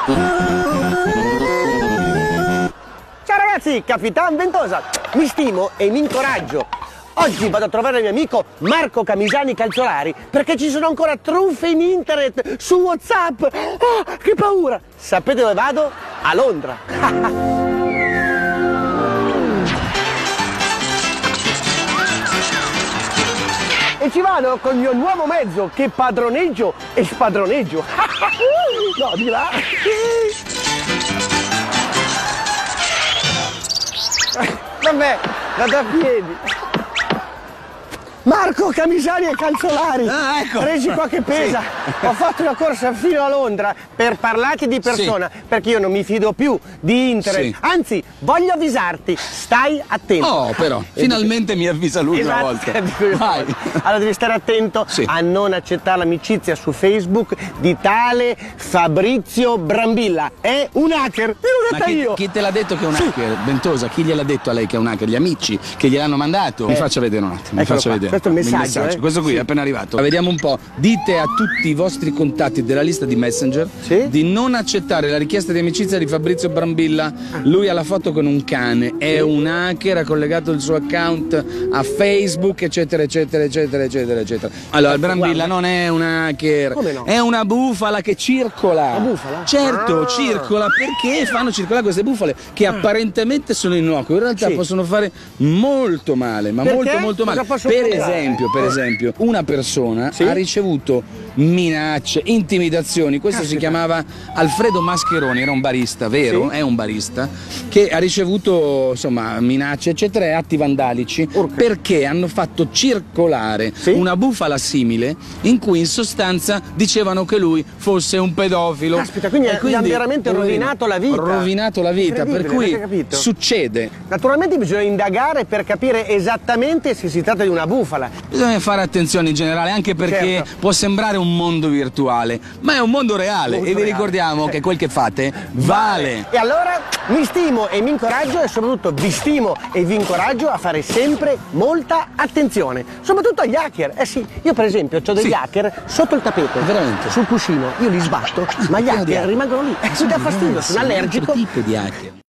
Ciao ragazzi, Capitan Ventosa, mi stimo e mi incoraggio. Oggi vado a trovare il mio amico Marco Camisani Calzolari perché ci sono ancora truffe in internet, su WhatsApp. Oh, che paura! Sapete dove vado? A Londra. E ci vado con il mio nuovo mezzo che padroneggio e spadroneggio. No, di là. Vabbè, vado a piedi. Marco Camisani e Calzolari. Ah, ecco. Presi qua che pesa. Sì. Ho fatto una corsa fino a Londra per parlarti di persona, sì, perché io non mi fido più di internet. Sì. Anzi, voglio avvisarti, stai attento. Oh, però, finalmente mi avvisa lui, esatto, una volta. Vai. Allora devi stare attento, sì, a non accettare l'amicizia su Facebook di tale Fabrizio Brambilla. È un hacker. Ma chi te l'ha detto che è un hacker? Ventosa, chi gliel'ha detto a lei che è un hacker? Gli amici che gliel'hanno mandato? Mi faccia vedere un attimo, mi faccia vedere. Questo è un messaggio. Questo qui, sì, è appena arrivato. Vediamo un po'. Dite a tutti i vostri contatti della lista di Messenger, sì, di non accettare la richiesta di amicizia di Fabrizio Brambilla. Lui ha la foto con un cane, è un hacker, ha collegato il suo account a Facebook, eccetera, eccetera, eccetera, eccetera, eccetera. Allora, Brambilla non è un hacker, come no? È una bufala che circola. Una bufala? Certo, circola perché fanno circolare queste bufale che apparentemente sono innocue, in realtà, sì, possono fare molto male, ma perché? molto male. Per esempio, una persona, sì, ha ricevuto minacce, intimidazioni. Questo si chiamava Alfredo Mascheroni, era un barista, vero? Sì. È un barista che ha ricevuto, insomma, minacce, eccetera, e atti vandalici, perché hanno fatto circolare, sì, una bufala simile in cui in sostanza dicevano che lui fosse un pedofilo. Aspetta, quindi hanno veramente rovinato la vita. Rovinato la vita, per cui succede. Naturalmente bisogna indagare per capire esattamente se si tratta di una bufala. Bisogna fare attenzione in generale, anche perché, certo, può sembrare un mondo virtuale, ma è un mondo reale, e vi ricordiamo che quel che fate vale. E allora mi stimo e mi incoraggio, e soprattutto vi stimo e vi incoraggio a fare sempre molta attenzione, soprattutto agli hacker. Eh sì, io per esempio ho degli hacker sotto il tappeto, veramente, sul cuscino, io li sbatto, ma gli hacker rimangono lì. Mi dà fastidio, sono allergico. Che tipo di hacker?